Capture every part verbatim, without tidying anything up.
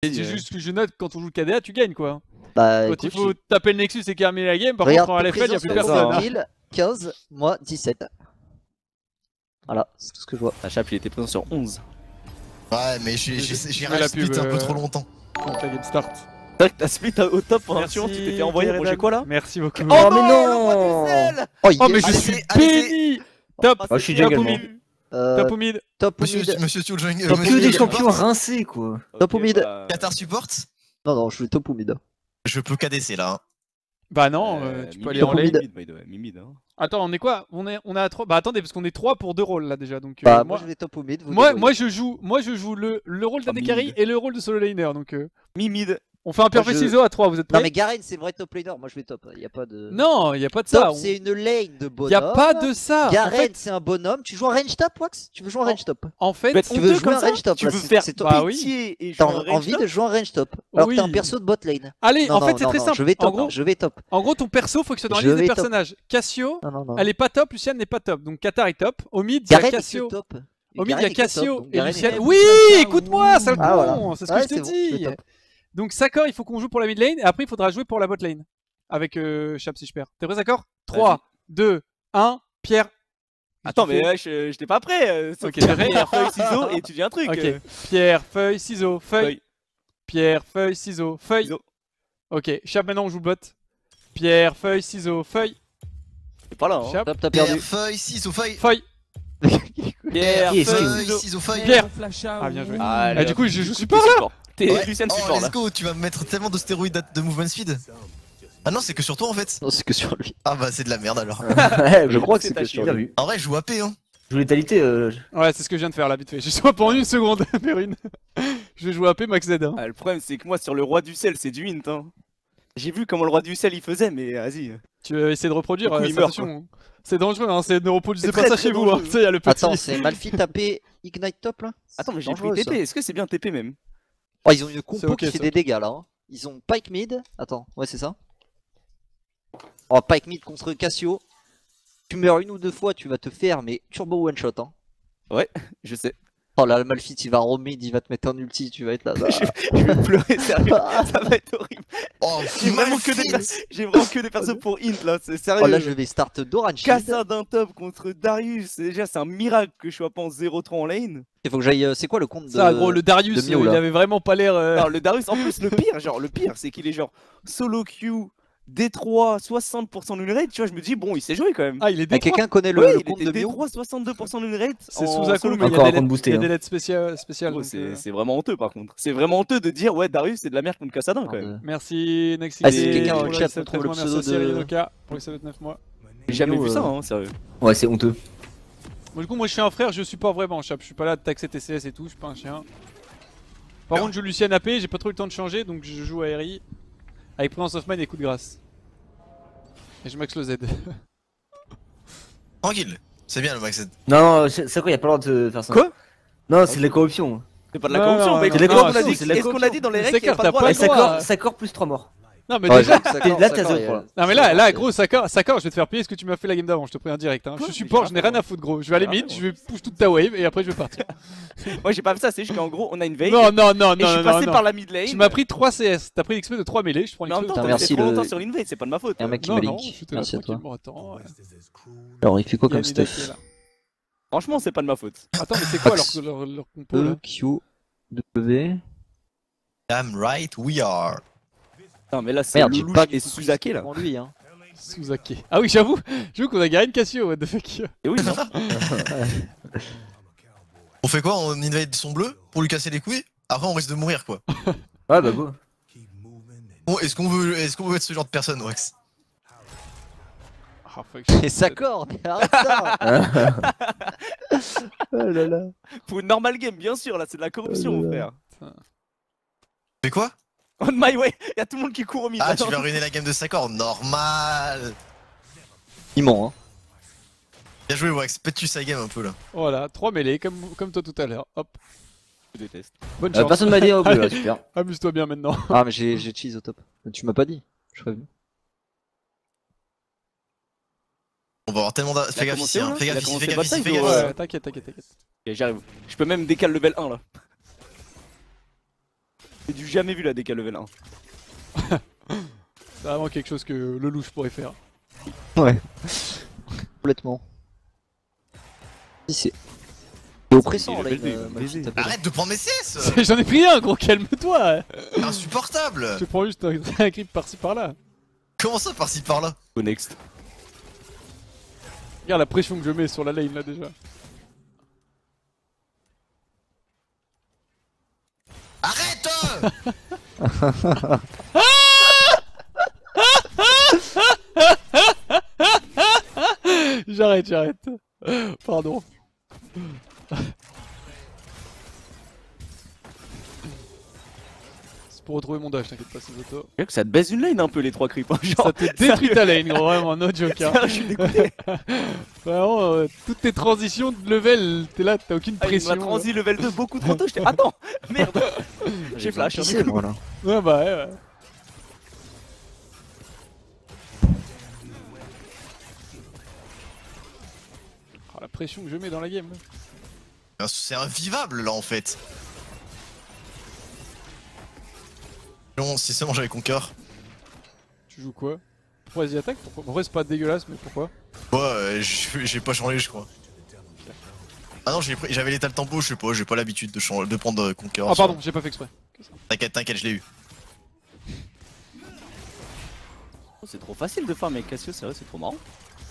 C'est juste que je note quand on joue le K D A, tu gagnes quoi. Bah, quand écoute, il faut taper le Nexus et terminer la game, par regarde, contre en L F L, y'a plus personne. mille, quinze, moi dix-sept. Voilà, c'est tout ce que je vois. La chape, il était présent sur onze. Ouais, mais j'ai Je resté la split pub, un peu euh, trop longtemps. Donc la game start. C'est vrai que t'as split au top pendant un Merci, suivant, tu t'es fait envoyer à manger quoi là? Merci beaucoup. Oh, mais non, non le roi du sel. Oh, Oh mais yes. je Allez, suis c'est- allez, béni. Top. Oh, Oh, je suis Top déjà ou également. mid. Euh, Top ou mid. top ou Monsieur, mid. monsieur Tuljung, Top que des champions rincés quoi. Top ou mid. bah, Qatar support. Non, non, je vais top ou mid. Je peux K D C là. Hein. Bah non, euh, euh, tu peux mid, aller en mid. lane. mid, by the way, mid, hein. Attends, on est quoi? On est on est à trois. Bah attendez, parce qu'on est trois pour deux rôles là déjà. Donc euh, Bah, moi moi je vais top ou mid. Vous moi, débrouillez. moi je joue moi je joue le le rôle Ah, d'A D carry mid. et le rôle de solo laner. Donc euh, Mi-mid. on fait un perfect je- ciseau à trois, vous êtes Non, prêts? mais Garen, c'est le vrai top laner. Moi je vais top. Y a pas de. Non, y a pas de ça. Top, on- c'est une lane de bonhomme. Y a pas de ça. En Garen, fait, c'est un bonhomme. Tu joues en range top, Wax? Tu veux jouer en En- range top? en fait, Tu Tu veux honteux jouer comme en ça range top Tu là, veux c'est- faire c'est top. Bah oui. pitié et T'as jouer en range envie top de jouer en range top alors que t'as un Oui. perso de bot lane. allez, Non, en non, fait c'est non, très non, simple. Je vais En top. gros, Je vais top. en gros, ton perso faut que ce soit dans la Je liste des vais top. personnages. Cassio, Non, non, non. elle est pas top. Luciane n'est pas top. Donc Qatar est top. Au mid, il y a Garen est Cassio. que top. Au mid, il y Garen a est que top, Cassio donc et Garen est Luciane. top. Oui, écoute-moi, sale Ah, voilà. con. C'est ce Ouais, que je te c'est bon, je vais dis. top. Donc Sakor, il faut qu'on joue pour la mid lane et après il faudra jouer pour la bot lane. Avec euh, Chap si je perds. T'es prêt, Sakor? trois, deux, un, Pierre. Attends, Tu mais fais- ouais, je- j'étais pas prêt. euh, sauf Ok, que t'es t'as prêt fait feuille, ciseaux et tu dis un truc. Ok. euh, Pierre, feuille, ciseaux, feuille. Feuille. Pierre, feuille, ciseaux, feuille. Ciseaux. Ok, Chap, maintenant on joue bot. Pierre, feuille, ciseaux, feuille. C'est pas là. Hein. Chap, Top, t'as Pierre, perdu. feuille, ciseaux, feuille. feuille. Pierre, Qui est-ce feuille, Feuille, ciseaux. ciseaux, feuille. Pierre. Ah, bien joué. Allez, Ah, du hop. coup, je joue Du support, t'es là support. T'es Ouais. Lucian Oh, support là. let's go, tu vas me mettre tellement de stéroïdes de movement speed. Ah non, c'est que sur toi en fait. Non, c'est que sur lui. Ah bah c'est de la merde alors. Ouais, Je crois que c'est c'est ta que chine. sur bien lui. vu. En vrai, je joue A P hein. Je voulais t'alité. Euh... Ouais, c'est ce que je viens de faire là, vite fait. J'ai joué pendant une seconde, Perrine. Je vais jouer A P Max Z. Hein. Ah, le problème, c'est que moi, sur le roi du sel, c'est du hint. Hein. J'ai vu comment le roi du sel il faisait, mais vas-y. Tu veux essayer de reproduire, Du coup, euh, il fais meurt, attention. hein. C'est dangereux, hein. C'est ne reproduisez C'est pas très, ça très chez vous. Hein. dangereux. Tu sais, il y a le petit. Attends, c'est Malphite tapé Ignite top là? Attends, mais j'ai pris dangereux, T ça. P. Est-ce que c'est bien T P même? Oh, ils ont une compo C'est ok, qui fait c'est des ok. dégâts là. Hein. Ils ont Pike mid. Attends, ouais, c'est ça. Oh, Pike mid contre Cassio. Tu meurs une ou deux fois, tu vas te faire, mais turbo one shot. Hein. Je sais. Oh là, le Malphite il va en mid, il va te mettre un ulti, tu vas être là. là. Je vais pleurer, sérieux. Ça va être horrible. Oh, J'ai vraiment que des Malphite. J'ai vraiment que des persos pour int là, c'est sérieux. Oh là, je vais start Doran Shield. Casa d'un top contre Darius. Déjà, c'est un miracle que je sois pas en zéro trois en lane. Il faut que j'aille. euh, C'est quoi le compte de. Ça, gros, le Darius, de Mio, euh, il là. avait vraiment pas l'air. euh, Alors, le Darius, en plus, le pire, genre, le pire, c'est qu'il est genre solo queue, D trois, soixante pour cent d'une rate. Tu vois, je me dis, bon, il sait jouer quand même. Ah, il est Ah, D trois. quelqu'un connaît le, Oui, le il compte était de D Mio? trois, soixante-deux pour cent d'une rate. C'est en sous Akku, solo mais il y queue. a Encore des un compte lettres- boosté, il y a hein. des lettres spéciales. spéciales Gros, donc, c'est euh, c'est vraiment honteux par contre. C'est vraiment honteux de dire ouais Darius c'est de la merde contre Cassadin quand même. Merci, Nexi. Ah, si quelqu'un dans le chat trouve trouve le pseudo Merci de- Rinoka pour les sept-neuf mois. J'ai jamais Mio, vu ça euh, hein, sérieux. Ouais, c'est honteux. Bon, du coup, moi je suis un frère, je suis pas vraiment Chap. Je suis pas là de taxer T C S et tout, je suis pas un chien. Par contre, je joue Lucian A P, j'ai pas trop eu le temps de changer donc je joue à R I avec Prince of Mind et coup de grâce. Et je max le Z. Tranquille. C'est bien le Max Z. Non, non, c'est c'est quoi, y'a pas le droit de faire ça. Quoi? Non, c'est de la corruption. C'est pas de la Non, corruption, non, mais non, qu'est-ce non, qu'on a non, dit c'est de la Est-ce qu'on a dit dans les C'est règles qu'il y a clair, pas t'as de droit pas à le la droit. Ça à- corps, ça corps plus trois morts. Non, mais Ouais, déjà. j'avoue, Sakor, là, t'as Sakor, zéro il y a- pour là. Non, mais là, là, gros, Sakor, Sakor, je vais te faire payer ce que tu m'as fait la game d'avant, je te préviens direct. Hein. Je Quoi? suis support, Mais je n'ai rien à foutre, gros. Je vais aller j'ai mid, rien je vais push toute ta wave et après je vais partir. Moi j'ai pas fait ça, c'est juste qu'en gros on a une veille. Non, non, non, Et je non, suis non, passé non. par la mid lane. Tu m'as pris trois C S, t'as pris l'X P de trois mêlées, je prends Mais en l'X même P temps, de... t'as merci, resté trop le- longtemps sur l'invade, c'est pas de ma faute. Il y a un mec qui Non, m'a non, link. je te laisse Merci à toi. tranquillement, attends. ouais. Alors, il fait quoi Il y a comme Mida stuff? qui est là. Franchement, c'est pas de ma faute. Attends, mais c'est quoi Max. leur, leur, leur compo E, là? Q, W. Damn right we are. Non, mais là c'est Merde, j'ai Lelouch pas et du tout Suzake là. en lui, hein. Suzake. Ah oui, j'avoue, j'avoue qu'on a Garen Cassio, what the fuck. Et oui, non. On fait quoi? On invade son bleu pour lui casser les couilles? Après on risque de mourir quoi. Ouais, bah go. Bon, est-ce qu'on veut, est-ce qu'on veut être ce genre de personne, Wax? Ah, fuck. Et Sakor, mais arrête ça. Oh là là. Pour une normale game, bien sûr, là c'est de la corruption, Oh là mon là. frère. Mais quoi? On my way, y'a tout le monde qui court au mid. Ah, tu vas ruiner la game de Sakor, normal. Il ment, hein. Bien joué, Wax, pète-tu sa game un peu là. Voilà, trois mêlées comme, comme toi tout à l'heure. Hop, Je déteste. bonne Euh, chance. personne m'a dit au bleu là, super. Amuse-toi bien maintenant. Ah, mais j'ai j'ai cheese au top. Tu m'as pas dit. Je serais venu. On va avoir tellement d'a... Fais Il a gaffe ici, commencé, hein. là Fais Il a gaffe ici, commencé fais gaffe ici, bataille, fais gros, gaffe ouais. ici. Ouais, t'inquiète, t'inquiète, t'inquiète. Ok, j'arrive. Je peux même décaler level un là. J'ai du jamais vu la D K level un. C'est vraiment quelque chose que le louche pourrait faire. Ouais. Complètement. Si c'est. C'est oppressant Il est là, level il deux, m'a- il m'a va petit baiser. tapé. Arrête de prendre mes C S. J'en ai pris un, gros, calme-toi. Insupportable. Je prends juste un, un clip par-ci par-là. Comment ça par-ci par-là? Go next. Regarde la pression que je mets sur la lane là déjà. Arrête. J'arrête, j'arrête. Pardon. C'est pour retrouver mon dash, t'inquiète pas, c'est auto. C'est que ça te baise une lane un peu les trois creeps. Hein, genre, Ça te détruit ta lane, gros, vraiment, no joke. Hein. je suis dégoûté. Vraiment, euh, toutes tes transitions de level, t'es là, t'as aucune Ah, il pression. m'a transi level deux beaucoup trop tôt. J'étais. Attends, merde. J'ai flash. Pissé, moi là. Ouais, bah ouais, ouais. Oh, la pression que je mets dans la game. là. C'est invivable là en fait. Non, si seulement j'avais Conquer. Tu joues quoi? Pourquoi vas-y attaque? Pourquoi? En vrai, c'est pas dégueulasse, mais pourquoi? Ouais, euh, j'ai j'ai pas changé, je crois. Ah non, j'ai pris- j'avais l'étal tempo, je sais pas, j'ai pas l'habitude de, changer- de prendre euh, Conquer. Ah, pardon, j'ai pas fait exprès. T'inquiète, t'inquiète, je l'ai eu. Oh, c'est trop facile de farm avec Cassio, c'est vrai, c'est trop marrant.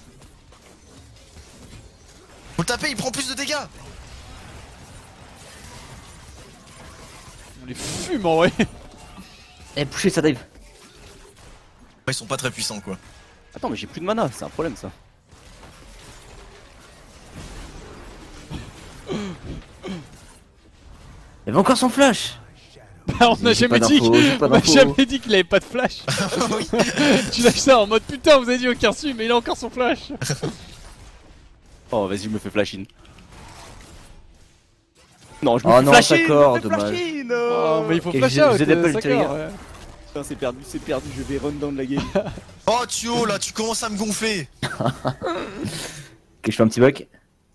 Faut le taper, il prend plus de dégâts. On les fume en vrai. Eh, poussez ça dive. Ouais, ils sont pas très puissants quoi. Attends, mais j'ai plus de mana, c'est un problème ça. Il avait encore son flash. Bah, on a J'ai jamais pas dit d'infos, j'ai qu'il pas on a d'infos. jamais dit qu'il avait pas de flash. Oui. Tu lâches ça en mode putain, vous avez dit aucun su, mais il a encore son flash. Oh, vas-y, je me fais flash in. Non, je me Oh fais non, flash in, d'accord, je me fais dommage. flash in, Oh, oh. mais il faut Ok, flash j'ai- out, j'ai des euh, pelts, ça les gars. cœur, ouais. Putain, c'est perdu, c'est perdu, je vais run down la game. Oh Thio, là, tu commences à me gonfler. Ok, je fais un petit back.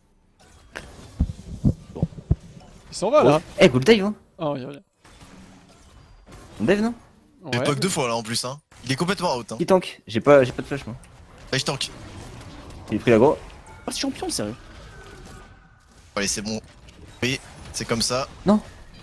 Il s'en va là. Eh, good dive, hein. Oh, il revient. On dive, non? J'ai Ouais. poke deux fois là en plus, hein. Il est complètement out, hein. Qui tank? J'ai pas, j'ai pas de flash, moi. Allez, je tank. J'ai pris l'aggro. Oh, ce champion, sérieux. Allez, c'est bon. Oui, c'est comme ça. Ok,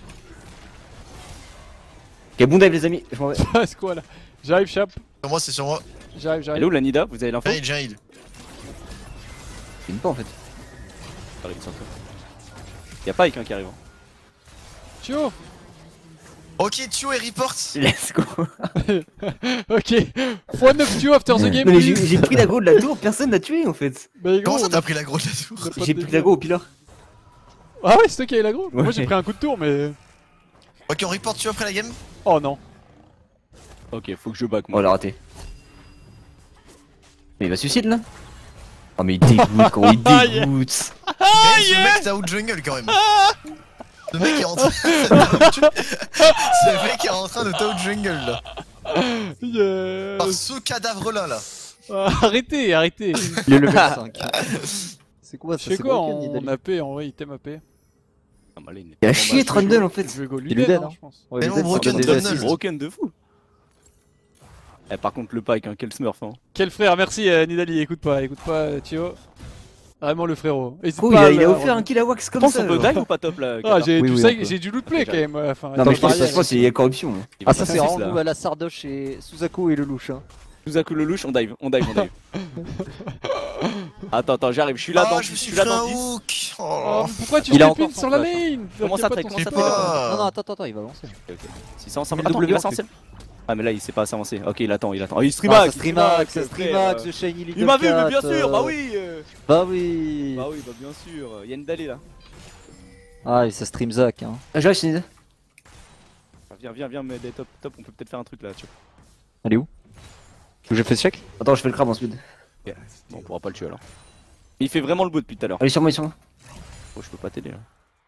bon dive, les amis. Je m'en vais. C'est quoi là? J'arrive, Chap. Sur moi, c'est sur moi. J'arrive, Elle est j'arrive. où la Nida? Vous avez l'info? J'ai heal, j'ai heal. C'est une pas en fait. J'arrive sur toi. Y'a pas quelqu'un qui arrive. hein. Tio. Ok, Thio et report. Let's go. Ok. fois neuf Tio after the Non, game. mais j'ai please. j'ai pris l'aggro de la tour, personne n'a tué en fait. Mais gros, Comment ça on t'as a- pris la grosse de la tour? on a pas J'ai de pris dégâts. l'aggro au pilar. Ah ouais, c'est toi qui avais l'agro? Moi Ouais. j'ai pris un coup de tour, mais. Ok, on report Thio après la game. Oh non. Ok, faut que je back Oh, moi. il a raté. Mais il va suicide là. Oh, mais il dégoûte, gros, il Ah, yeah. dégoûte. Eh, ce mec t'as out jungle quand même. Ce mec est en train. Ce mec est en train de t'out jungle là. Yes. Par ce cadavre là là. Ah, arrêtez, arrêtez. Il est level cinq. C'est quoi Je ça? sais C'est quoi broken, en Nidalee A P, en vrai, item A P. Ah, ma lane. Il a Bon, chié bah, Trundle en fait. Je vais go Il est Luden, dead, hein, hein. je pense. Ouais, Tellement Luden, ça broken, donne des Trundle. assists. Broken de fou. Eh, par contre, le pike, hein, quel smurf. Hein. Quel frère, merci euh, Nidali, écoute pas, écoute pas euh, Tio. Vraiment le frérot. Hésite Oh, pas il à a, il a le- offert un kill à wax Je comme pense ça. qu'on peut genre. dive ou pas top là? Ah, Qatar j'ai Oui, du, oui, side- on peut. j'ai du loot play Ok, quand même. ouais, Enfin, Non, mais je pense pareil, que ça, c'est il y a corruption. hein. Il va Ah, ça faire c'est six, vraiment là. nous à la Sardoche et Suzaku et le louche. Hein. Suzaku le louche, on dive, on dive, on dive. Attends, attends, j'arrive, je suis là Ah, dans je me dix, je suis suis là fait un dans dix. hook. Oh, Oh. mais pourquoi tu Il a step in encore son sur la flash, hein. lane? Comment Y a ça, pas t'as- ton comment ça, Je sais step in. pas. Non, non, attends, attends, il va lancer. Ok, ok. six cents, cent Mais Attends, double il va en sans plus. sel. Ah, mais là, il s'est pas assez avancé. Ok, il attend, il attend. Oh, il Ah, streamax, ça streamax, ça frère, streamax, euh. ce Shiny Little Il m'a vu, mais bien Cat, sûr, euh, bah oui. euh. Bah oui. Bah oui, bah bien sûr. Il y a une Dali là. Ah, et ça stream Zach. Hein. Ah, j'arrive, c'est une idée. Ah, Viens, viens, viens, mais des top, top, on peut peut-être faire un truc là, tu vois. Elle est où? Tu veux que je fasse check? Attends, je fais le crabe en speed. Bon, on pourra pas le tuer alors. Il fait vraiment le bout depuis tout à l'heure. Allez, sur moi, sur moi. Oh, je peux pas t'aider là.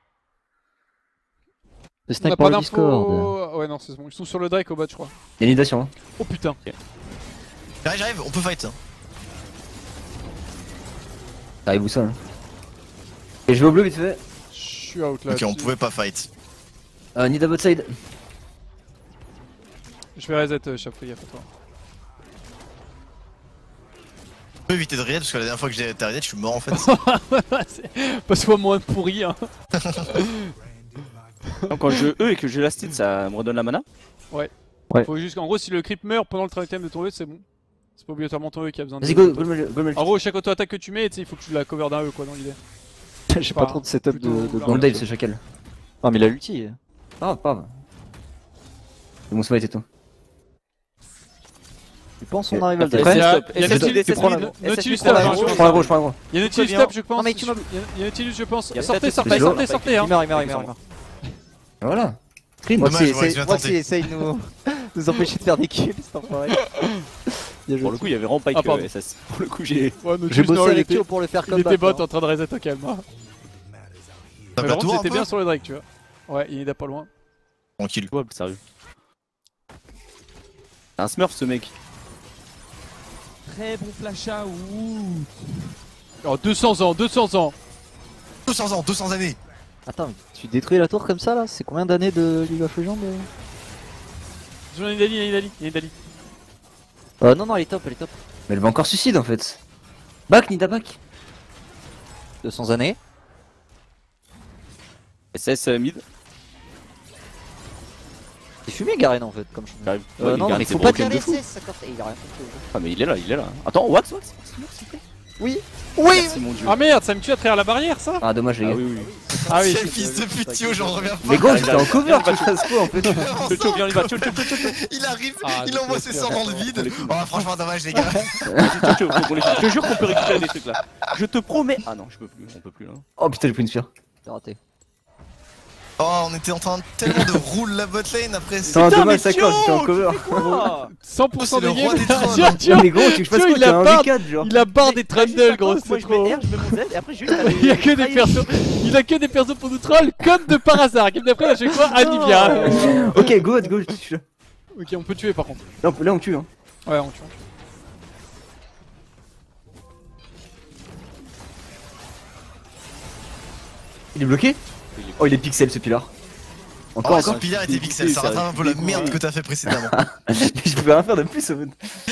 Le On snipe a par pas le Discord. d'infos. Ouais, non, c'est bon. Ils sont sur le Drake au bas, je crois. Il y a une idée sur moi. Oh putain. J'arrive, j'arrive, on peut fight. hein. T'arrives où ça hein. Et je vais au bleu vite fait. Je suis out là. Ok, on dessus. pouvait pas fight. Euh, Nida bot side. Je vais reset euh, Chap, fais gaffe à toi. Je peux éviter de reset parce que la dernière fois que j'ai été reset, je suis mort en fait. Passe-moi moins pourri hein. Donc, quand je E et que j'ai la style, ça me redonne la mana. Ouais. Faut juste qu'en gros si le creep meurt pendant le travail time de ton E c'est bon. C'est pas obligatoirement ton E qui a besoin de... Vas-y, go, go, le go, le En gros chaque auto-attaque que tu mets, tu sais, il faut que tu la cover d'un E quoi dans l'idée. J'ai Enfin, pas trop de setup plutôt de, de là. Bon, bande. dive, c'est chacal. Ah, mais il a l'ulti. Ah, pas grave. C'est mon smite et tout. Tu penses on arrive à le T'es Il prêt y a, stop, il y a S S, Nautilus, tu prends la- Nautilus S S, top, tu hein, prends je Je pense. prends l'aggro, je prends l'aggro. Il y a Nautilus bien. top je pense. Moi, Il y a il y a Nautilus je pense. Il y a Sortez, peut-être sortez, des sortez, spells. sortez hein. Il meurt, il meurt, il meurt, il meurt. Voilà. Scream. Moi, Dommage, c'est, j'aurais c'est, dû moi, tenter. c'est, essaye de nous, nous empêcher de faire des kills, c'est enfoiré. Bien joué. Pour le coup, il y avait vraiment pas Ah, que pardon. S S. Pour le coup, j'ai. Ouais, J'ai Nautilus, non, bossé il avec était, Tio pour le faire il comme était bot en train de reset au calme. hein. T'as Mais pas par tout contre un c'était peu bien sur le Drake tu vois. Ouais, il est pas loin. Tranquille. Jouable, sérieux. C'est un smurf ce mec. Très bon flash out. Oh deux cents ans, deux cents ans. deux cents ans, deux cents années. Attends, mais tu détruis la tour comme ça là? C'est combien d'années de League of Legends? euh Il y a Nidali, il y a Nidali, il y a Nidali. Euh, non, non, elle est top, elle est top. Mais elle va encore suicide en fait. Back, Nida back. deux cents années. S S euh, mid. C'est fumé Garen en fait, comme je J'arrive. Euh, Ouais, non, Garen, mais c'est faut pas broken dire de les fou. S S, ça corte. Et il a rien compris. Ah, mais il est là, il est là. Attends, Wax, Wax. Oui! Oui! Merci mon dieu. Ah merde, ça me tue à travers la barrière ça. Ah, dommage, les Ah gars. oui, oui. Ah oui. Quel fils de pute, Tio, j'en reviens pas. Mais gros, Regarde, j'étais en regarde, cover, regarde, tu fasses quoi en fait? Tcho, tcho, viens, on y va. Tcho, tcho, tcho, tcho, tcho. Il arrive, Ah, il je envoie peux ses faire sorts dans le ça. vide. Oh, franchement, dommage, les gars. Vas-y, tcho, tcho, faut qu'on les- Je te jure qu'on peut récupérer des trucs là. Je te promets. Ah non, je peux plus, on peut plus là. Oh putain, j'ai pris une sphère. C'est raté. Oh, on était en train tellement de rouler la botlane après. C'est un Putain, dommage, mais ça colle, j'étais en cover. Quoi cent pour cent Oh, c'est des le roi games. des trolls. Tiens, tiens, Ouais, mais gros, tu veux que je fasse Tiens, quoi? il T'as a un barre- V quatre genre. il a barre des trundles gros, Moi c'est je trop. mets R, je mets mon Z et après juste. Il y a que des persos, il a que des persos pour nous troll comme de par hasard. Game d'après, à chaque fois, Anivia. Ok, go, go, je suis là. Ok, on peut tuer par contre. Là, on- là, on tue, hein. Ouais, on tue. Il est bloqué? Oh, il est pixel ce pilar. Encore, Oh, encore. ce pilier était pixel, ça rattrape un peu la merde que t'as fait précédemment. Je pouvais rien faire de plus au mode.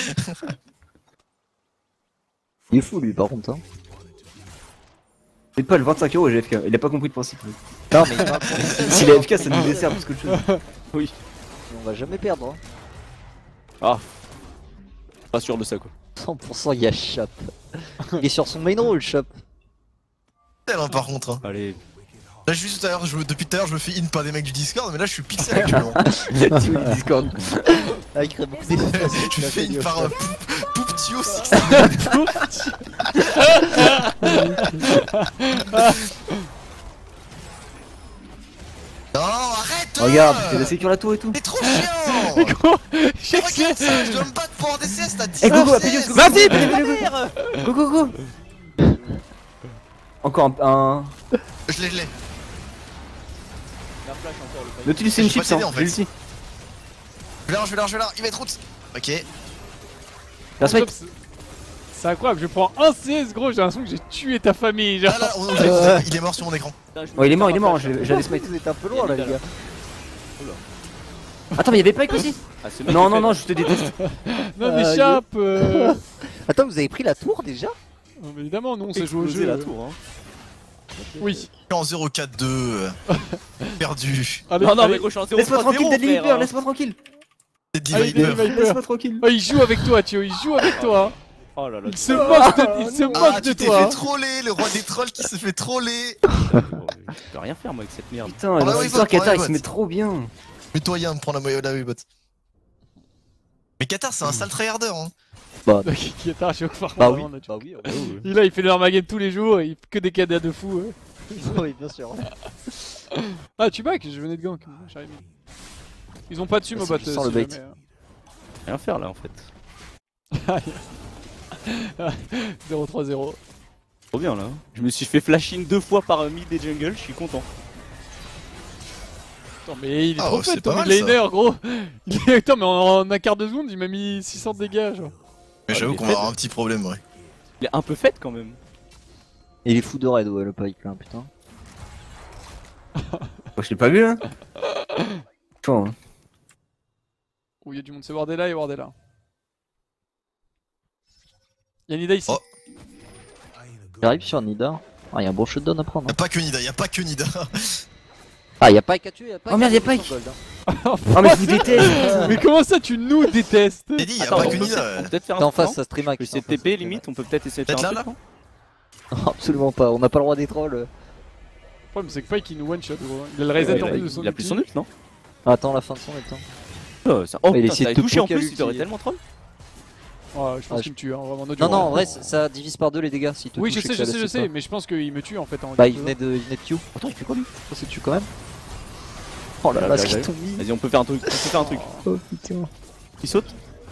Il est fou lui par contre. Hein. C'est pas le vingt-cinq euros G F K, il a pas compris le principe. Non, mais il va- S'il est F K, ça nous dessert plus qu'autre chose. on va jamais perdre. Hein. Ah. Pas sûr de ça quoi. cent pour cent il y a Chop. Il est sur son main roll, Chop. Tellement par contre. hein. Allez. Là, je suis tout à l'heure, je- depuis tout à l'heure, je me fais in par des mecs du Discord, mais là, je suis pixel actuellement. Tu vois, le Discord. Ah, il crée beaucoup d'espace. je me fais in par euh, Poup- Pouptio six. Non, arrête! Regarde, t'es la sécure la tour et tout. T'es trop chiant! Gros, je Regarde sais. ça, je dois me battre pour un D C S, t'as Eh, go, go, dix-neuf Apelios, C S. go, vas-y, Apelios, go, go, go, go. Encore un. un... Je l'ai, je l'ai. Nautilus, c'est une Je peux chips, pas t'aider, hein. en fait. J'ai l'ulti. Je vais là, je vais là, je vais là, il va être route. Ok. La smite. C'est incroyable, je prends un C S gros, j'ai l'impression que j'ai tué ta famille. Genre. Là, là, on- on- il est mort sur mon écran. Oh, il est mort, il est mort, j'ai j'ai des smite. Vous êtes un peu loin là, les gars. Attends, mais y'avait Pike aussi? Ah, ce mec, Non, il non, fait- non, je te déteste. Non, Ah, mais Chap. euh... Attends, vous avez pris la tour déjà? non, mais évidemment, nous on s'est joué au Exploser jeu. la tour. Hein. Oui. Je suis en zéro quatre deux. Perdu. Allez, Non, non, allez. mais gros, je suis en zéro Laisse-moi trois tranquille, zéro, Deadly frère, Viper, hein. laisse-moi tranquille. C'est Allez, Viper. Viper. Laisse-moi tranquille. Oh, il joue avec toi, Thio, il joue avec toi. Oh là là. Il se moque de, il se Ah, moque de tu t'es toi. fait troller, le roi des trolls qui se fait troller. Oh, Je peux rien faire moi avec cette merde. Putain, bah le oui, histoire vote, prends Qatar, les il se votes. met trop bien. Mets-toi Yann, prends la moyenne de la bot. Mais Qatar, c'est un sale tryharder. Hein. Bah, Qui qui est arraché au phare. bah oui. vraiment, là, tu- Bah oui, Il, là, il fait de l'Armageddon tous les jours, il fait que des cadets de fou. ouais. oui, bien sûr. Ah, tu back, je venais de gank. j'arrive. Ils ont pas dessus, Ah, ma si, bot. je sens le bait. Rien faire là en fait. zéro trois zéro. Trop bien là. Je me suis fait flashing deux fois par mid et jungle, je suis content. Attends, mais il est Ah, trop ouais, fait c'est ton pas mid mal, ça. laner, gros. Il est... Attends, mais en, en un quart de seconde, il m'a mis six cents de dégâts, genre. Mais Ah, j'avoue il qu'on est va avoir un petit problème, ouais. Il est un peu fait quand même. Et il est fou de raid, ouais, le Pike là, putain. Oh, je l'ai pas vu là. Chaud, hein. Oh, il y a du monde, c'est Wardella et Wardella. Y'a Nida ici. Oh. J'arrive sur Nida. Ah, y'a un bon shutdown à prendre. Y'a Hein. pas que Nida, y'a pas que Nida. Ah, y'a Pike à tuer, y'a Pike. Oh merde, y'a à tuer Pike. sans gold, hein. Oh mais je vous déteste. Mais comment ça tu nous détestes? J'ai dit, y'a Attends, pas on que peut Nida. peut-être- on peut peut-être faire T'es un en face, truc, ça stream hack. non? Essayer de T P limite, on peut peut-être essayer de faire Peut-être un là, truc, là non? Absolument pas, on n'a pas le droit des trolls. Le problème c'est que Pike il nous one shot gros. Il a le reset Ouais, en il a- plus de son Il a plus ulti. son ult, non? Attends la fin de son temps. Oh, ça- oh Mais il putain, essaie ça de a te touché en poke à plus, il aurait l'ulti. tellement troll. Ouais, je pense Ah, qu'il me tue hein, vraiment. Non, non, en vrai, ça- ça divise par deux les dégâts si te Oui touche je et sais, que je ça sais, je laisse sais, pas. mais je pense qu'il me tue en fait en Bah, il gameplay. venait de, il venait de Q. Attends, il fait quoi lui? Ça se tue quand même. Oh là Là, là, là, ce qu'ils là. t'ont mis. Vas-y, on peut faire un truc, on peut faire un truc. Oh putain. Il saute?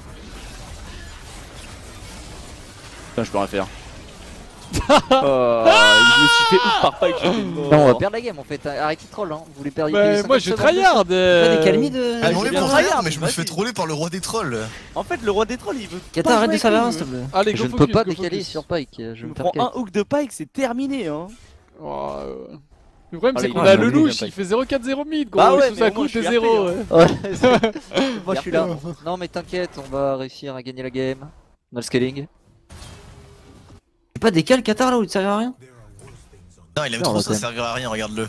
Putain, je peux rien faire. Oh, je me suis fait ouf par Pike, j'étais mort. Non, on va perdre la game en fait. Arrêtez de troll, hein. Vous voulez perdre Bah moi je tryhard. Pas euh, des calmis de. Ah, non, j'ai les bien pour tryhard, tryhard, mais je me vas-y. fais troller par le roi des trolls. En fait, le roi des trolls, il veut. Kata, pas arrête jouer de faire avec un nous. s'il te plaît. Allez, Je go ne focus, peux pas go décaler focus. sur Pike. Je Je vais me me prends faire un cake. hook de Pike, c'est terminé, hein. Oh, euh, Le problème c'est Allez, qu'on il a va le jouer, louche, Pike. il fait zéro quatre zéro mid gros. Bah ouais, sous mais sa au moins, coupe je et suis zéro. R P, ouais. Ouais, c'est- Moi je suis là. Non mais t'inquiète, on va réussir à gagner la game. On a le scaling. C'est pas des cales Qatar là où il sert à rien? Non, il aime Non, trop on ça, va ça servira à rien, regarde-le.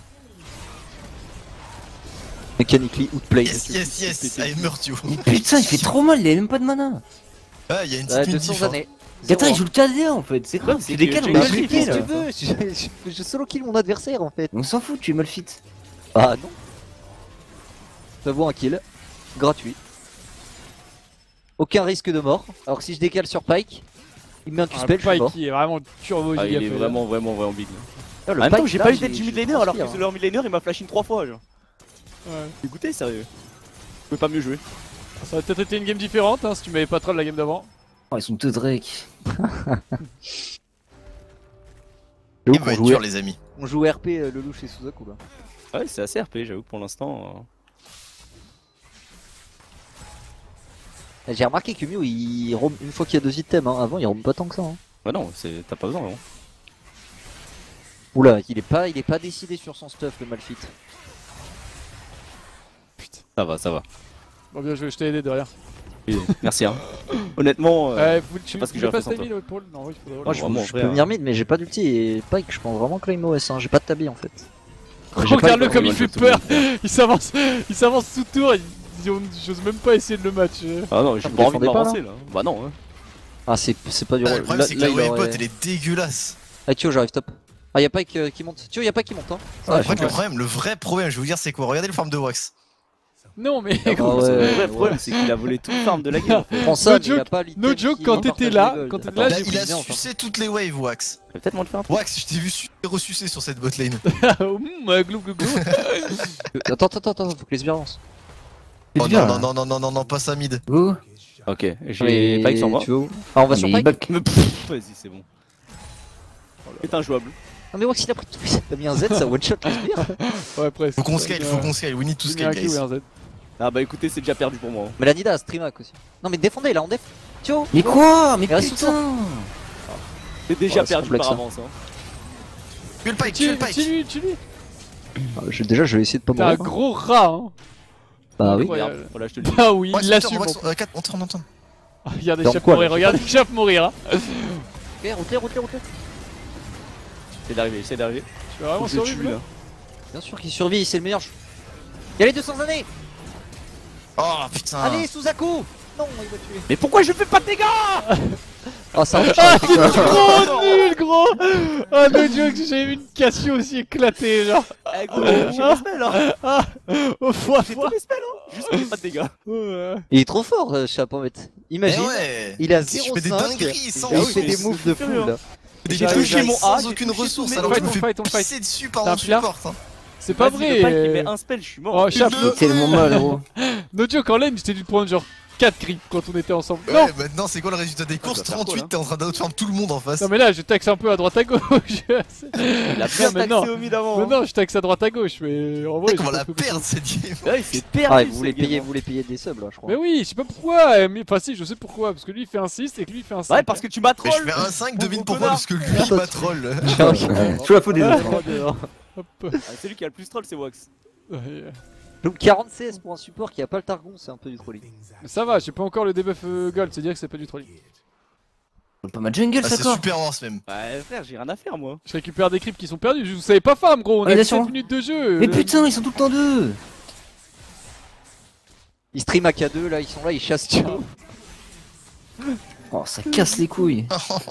Mechanically outplay. Yes, yes, yes, I meurt you. Putain, il fait trop mal, il a même pas de mana. Ouais, y'a une Ouais, petite deux diff. cents hein. années. Qatar il joue le K D en fait, c'est quoi? Ouais, Tu c'est décales, que on j'ai a mal mal fait, fait Qu'est-ce que là. tu veux je, je- je solo kill mon adversaire en fait. On s'en fout, tu es mal fit. Ah non. J'avoue un kill. Gratuit. Aucun risque de mort. Alors que si je décale sur Pike, il met un Un Q-spell, je suis Pike mort. qui est vraiment turbo Ah, il giga est fait, là. vraiment, vraiment, vraiment big. Ah, le En même temps, Pike, j'ai là, pas eu j'ai- d'être du je mid laner alors transpire, que leur mid laner il m'a flash in trois fois. Genre. Ouais. Dégoûté, sérieux. Je peux pas mieux jouer. Ça aurait peut-être été une game différente hein, si tu m'avais pas troll la game d'avant. Oh, ils sont deux Drake. C'est ouf Il va qu'on être jouait- dur, les amis. On joue R P euh, le louche et Suzaku là. Ah ouais, c'est assez R P, j'avoue que pour l'instant. euh. J'ai remarqué que Mew il roam une fois qu'il y a deux items, hein. Avant il roam pas tant que ça. Hein. Bah non, c'est- t'as pas besoin, vraiment. Oula, il est pas, il est pas décidé sur son stuff le Malfit. Ça va, ça va. Bon bien joué, je t'ai aidé derrière. Et- Merci, hein. Honnêtement, euh, Ouais, vous, tu pas ce que tu j'aurais veux pas fait sans styler le pôle? Non, oui, il faudrait. Moi je, vraiment, je vrai, peux hein. venir mid mais j'ai pas d'ulti et Pike je pense vraiment claim O S hein. J'ai pas de tabi en fait. J'ai pas Regarde-le eu- comme il ouais, fait tout le peur. monde Il s'avance, il s'avance sous tour. il- J'ose même pas essayer de le match. Ah non, j'ai vous pas envie de défendez pas, m'avancer là. Bah non, hein. Ah c'est c'est pas du Ah, rôle. le problème, Là- c'est que là, la il wave aurait- bot, elle est dégueulasse. Ah Tio j'arrive top. Ah y'a Pike euh, qui monte. Tio y'a Pike qui monte hein. En Ah, fait, le problème, le vrai problème, je vais vous dire, c'est quoi? Regardez le farm de Wax. Non mais Ah gros, ouais, Le vrai ouais. problème, c'est qu'il a volé tout le farm de la game. en fait. Prends ça No mais y a joke, pas l'item no joke, qui quand partage t'étais les là, gold. quand t'étais Attends, là, Il a, j'ai il a pris bien, sucé toutes les waves, Wax. J'ai peut-être moins de faire un truc. Wax, je t'ai vu su- ressucer sur cette bot lane. Hum, glou glou glou. Attends attends attends, faut que les sbires lancent. Oh non, non, non, non, non, non, non, pas ça mid. Go. Ok, j'ai Pike sur moi. Tu veux où Ah on va Ah, sur mais il Pike. bug. Mais pff, vas-y, c'est bon. C'est injouable. Non mais Wax il a pris tout. T'as mis un Z ça one shot les sbires. Ouais, presque. Faut qu'on scale, faut qu'on scale. We need to J'ai mis un scale, Q et guys. un Z. Ah bah écoutez, c'est déjà perdu pour moi. Mais la Nida a streamac aussi. Non mais défendez là on def. Tio. Mais quoi? Mais Il reste putain. C'est déjà Ouais, c'est perdu complexe, par hein. avance. Hein. Tue le Pike, tue Tu le Pike. lui, tu lui. Ah, je- Déjà je vais essayer de pas T'es un mourir. gros rat hein. Bah oui. Incroyable. Regarde, voilà, je te le dis. Bah oui, Wax, il on l'assume. tourne, en Wax, euh, quatre, on tourne, on tourne. plus. Regarde Dans Échappe quoi, mourir, là, regarde Échappe mourir. hein. Ok, routez, routez, routez. J'essaie d'arriver, j'essaie d'arriver. Tu vas vraiment Faut que je le survivre tue là là. Bien sûr qu'il survit, c'est le meilleur. Y'a les deux cents années. Oh putain. Allez Suzaku. Non il va tuer. Mais pourquoi je fais pas de dégâts? Ah ça Ah, trop nul gros. Ah no joke, j'ai eu une Cassio aussi éclatée genre. Eh gros, j'ai mes spells hein. Ah, au fois J'ai fois. tous mes spells hein. Juste qu'il y ait pas de dégâts. Ouais. Il est trop fort euh, Chapomette. Eh Imagine. ouais. Il a Je zéro fais des cinq, dingueries sans et il oui, fait mais des c'est moves de fou furieux, là. Des J'ai dingueries touché mon A, sans j'ai aucune touché ressource tous mes- alors que je Fight, me on fais fight, on fight. pisser dessus par T'as un un pilar support. hein. C'est pas Vas-y, le Pike, il met vrai. un spell, je suis Oh mort. Chap, Une C'est tellement mal gros. no joke en lane, j'étais dû te prendre genre quatre creeps quand on était ensemble. Non. Ouais, maintenant c'est quoi le résultat des courses? doit faire quoi, trente-huit, là t'es en train d'outfarm tout le monde en face. Non mais là je taxe un peu à droite à gauche. Il a bien Non, mais non. taxé au mid avant. hein. Mais non, je taxe à droite à gauche, mais en vrai. Mec, on je va la peux plus- perdre cette game. Ouais, il s'est perdu. Ah, vous ce voulez game, payer, hein. vous voulez payer des subs là, je crois. Mais oui, je sais pas pourquoi. euh, Mais enfin si, je sais pourquoi. Parce que lui il fait un six et que lui il fait un cinq. Ouais, parce que tu m'as Mais je troll. fais un cinq, devine Gros pourquoi? connard. Parce que lui il m'a troll. Sous la faute des autres. Hop. Ah, c'est lui qui a le plus troll, c'est Wax. Ouais. Donc quarante C S pour un support qui a pas le Targon, c'est un peu du trolling. Mais ça va, j'ai pas encore le debuff euh, gold, c'est dire que c'est pas du trolling. Pas ma jungle, Ah, ça c'est quoi. super worse même. Ouais, frère, j'ai rien à faire moi. Je récupère des creeps qui sont perdus, vous savez pas farm gros, on Ouais, a bien sept sûr. minutes de jeu. Mais le- putain, ils sont tout le temps deux. Ils stream à K deux là, ils sont là, ils chassent Tio. Oh, ça casse les couilles.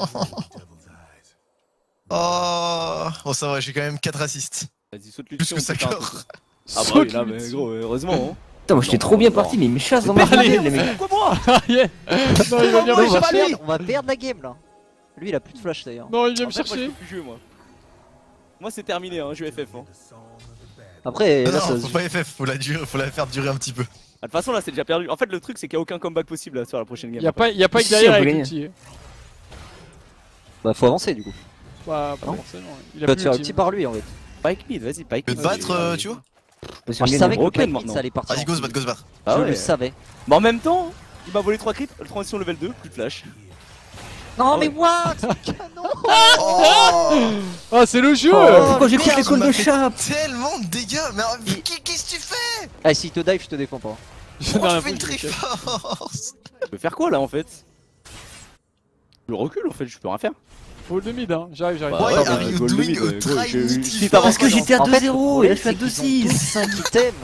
Oh, bon ça va, j'ai quand même quatre assists. Vas-y, saute-lui Plus dessus, que on ça peut faire un corps. truc. Ah bah oui, Saute là, lui mais dessus. gros, heureusement. Hein. Putain, moi j'étais trop bien parti, mais ils me chassent dans ma Allez, jungle, les mecs. Pourquoi moi? Ah yeah. Non, il va venir Non, me on, va chercher. perdre, on va perdre la game là. Lui il a plus de flash d'ailleurs. Non, il vient En me fait, moi, je chercher. peux plus jouer moi. Moi c'est terminé, hein, je vais F F. Hein. Après Non, là ça non, se faut joue. pas F F, faut la, durer, faut la faire durer un petit peu. Ah, de toute façon là c'est déjà perdu. En fait le truc c'est qu'il y a aucun comeback possible là sur la prochaine game. Y'a pas, y a pas que Si, derrière on peut avec gagner. l'ulti. Bah faut avancer du coup. Bah, pas Non. forcément. Il Tu a vas plus te faire l'ulti. ulti par lui en fait. Pike mid, vas-y Pike Que mid. te battre, euh, tu vois. Pas si Moi on je gagne. savais que le Broken Pike mid, maintenant. ça allait partir. Vas-y, en go se couille. battre, go se battre. Ah Je ouais. le savais. Mais en même temps, il m'a volé trois creeps, transition level deux, plus de flash. Non mais Ouais. what Canon. Oh, Ah, c'est le jeu. Oh. Pourquoi j'écoute merde, les calls il m'a de fait chape? tellement de dégâts. Mais alors, Il- qu'est-ce que tu fais? Ah s'il te dive je te défends pas. J'en ai Pourquoi rien je fais une foutu, je sais. triforce? Je peux faire quoi là en fait? Je recule en fait, je peux rien faire. Faut le mid, hein. J'arrive, j'arrive. Bah, Why ouais, are bah, you goal doing limit, a euh, gros, j'ai eu- tiny si triforce? t'as- Parce que j'étais à En fait, deux zéro le et là je suis à problème, deux c'est qu'ils ont tous six. cinq items.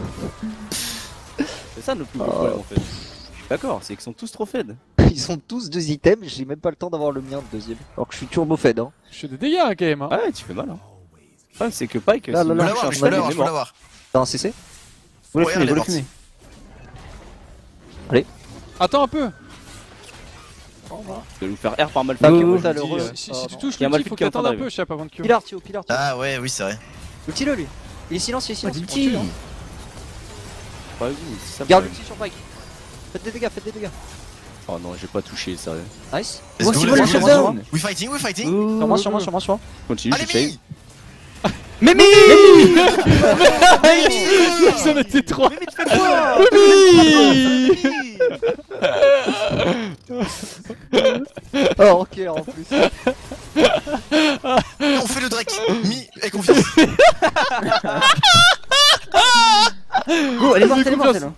C'est ça notre plus gros problème en fait. Je suis d'accord, c'est qu'ils sont tous trop fed. Ils sont tous deux items, j'ai même pas le temps d'avoir le mien le deuxième. Alors que je suis turbo fed hein. Je fais des dégâts hein, quand même. Hein. Ouais, tu fais mal. Hein. Le problème c'est que Pike, Là, s'il là, me là, Je lâche peux un l'avoir, je snipe, peux il l'avoir, est je peux mort. l'avoir. T'as un C C? Vous le Ouais, fumez, elle vous est le partie. fumez. Attends un peu. Je vais nous faire R par mal Bah, fait. ok, Moi, bon, t'as je le me dis, re- euh, Si Ah, si non. tu touches Il y a l'ulti, Malphite faut qui est en t'attendre train un peu, Chap, avant de Q. Pilar Tio, Pilar Tio. Ah ouais, oui, c'est vrai. Ulti le lui. Il est silence, il est Oh, silence. du petit. Pas vu, c'est ça le Garde problème. l'ulti sur Pike. Faites des dégâts, faites des dégâts. Oh non, j'ai pas touché, sérieux. Nice. Let's Moi go, aussi, let's moi, go, le let's go. shutdown. We fighting, we fighting. Sur moi, sur moi, sur moi, sur moi. Continue, Allez, je fais. Mi! Mémi. J'en étais trois. Oh, ok, en plus. On fait le Drake. Mi, aie confiance. Go, elle est morte, elle est morte, elle. hein.